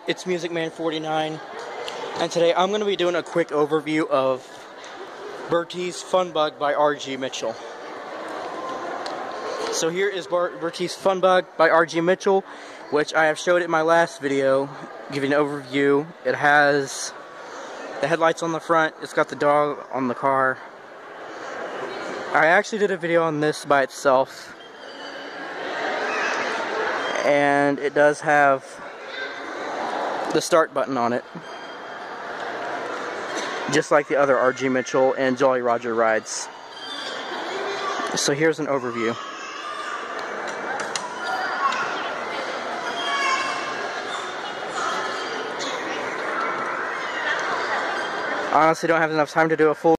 it's Music Man 49, and today I'm going to be doing a quick overview of Bertys Funbug by R.G. Mitchell. So here is Bertys Funbug by R.G. Mitchell, which I have showed in my last video, giving an overview. It has the headlights on the front, it's got the dog on the car. I actually did a video on this by itself, and it does have the start button on it, just like the other R.G. Mitchell and Jolly Roger rides. So here's an overview. Honestly, don't have enough time to do a full